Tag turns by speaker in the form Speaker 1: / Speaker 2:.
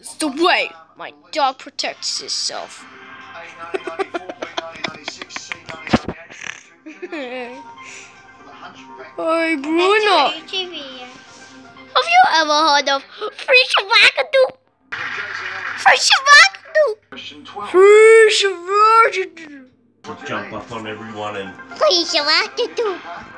Speaker 1: It's the way my dog protects himself. Hey, Bruno. Have you ever heard of Free Shavakadu? Free Shavakadu! Free Shavakadu!
Speaker 2: Jump up on everyone and...
Speaker 1: Free Shavakadu!